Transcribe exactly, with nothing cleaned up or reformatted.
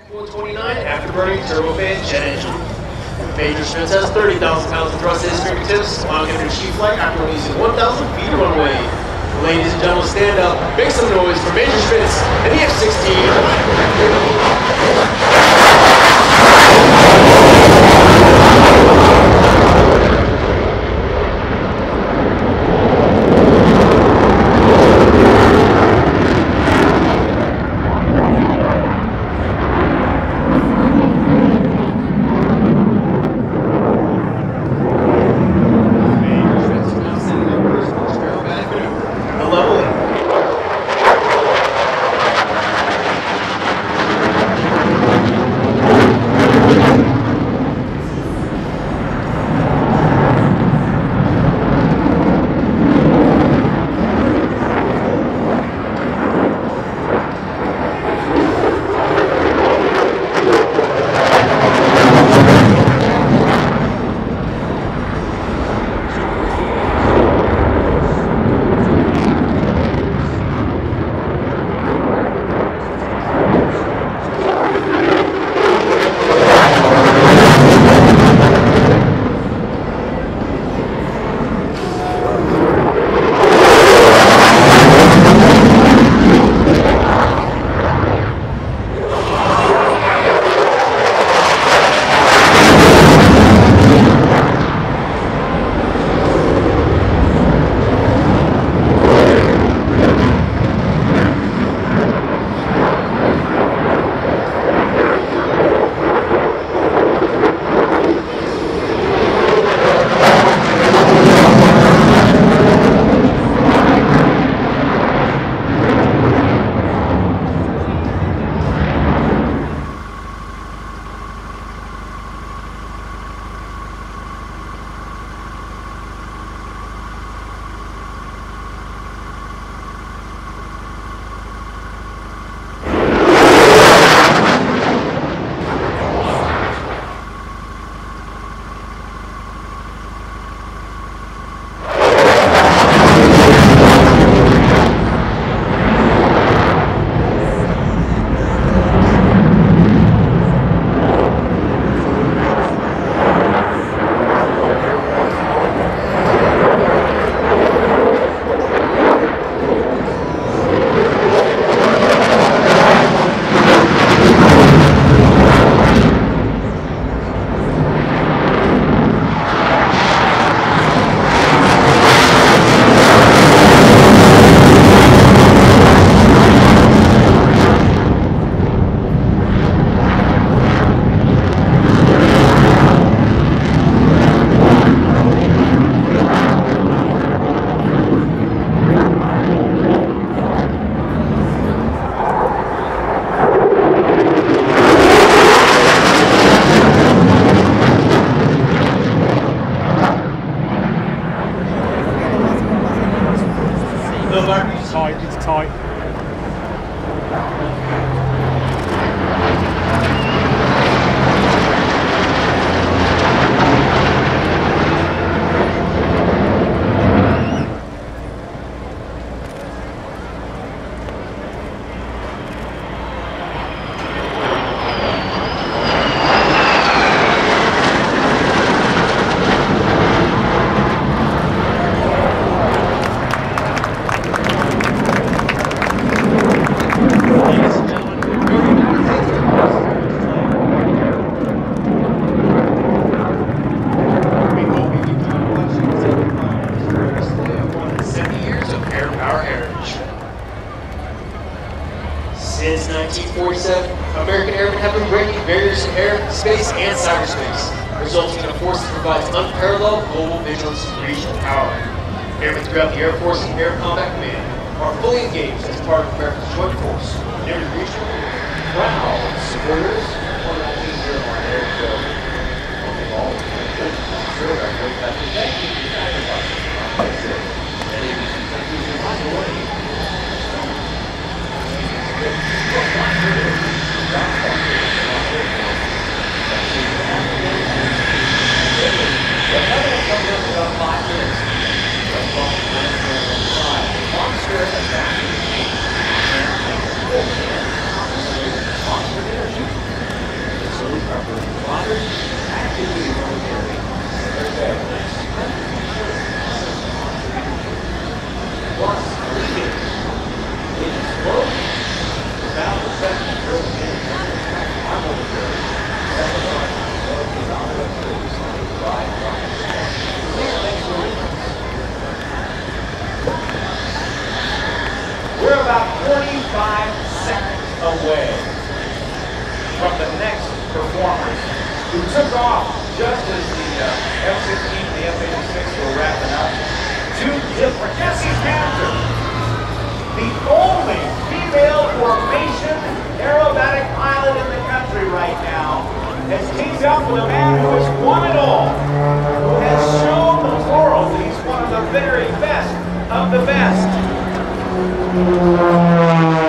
four twenty-nine Afterburning Turbofan Jet Engine. Major Schmitz has thirty thousand pounds of thrust at his fingertips on getting a chief flight after releasing one thousand feet of runway. Ladies and gentlemen, stand up, make some noise for Major Schmitz and the F sixteen. It's tight, it's tight. Since nineteen forty-seven, American airmen have been breaking barriers in air, space, and cyberspace, resulting in a force that provides unparalleled global vigilance and regional power. Airmen throughout the Air Force and Air Combat Command are fully engaged as part of America's joint force, nearly regional, proud supporters of the Air Show. Thank you for your sacrifice. Monster performers who took off just as the uh, F sixteen and the F eighty-six were wrapping up. Two different, Jessie Panther, the only female formation aerobatic pilot in the country right now, has teamed up with a man who has won it all, who has shown the world that he's one of the very best of the best.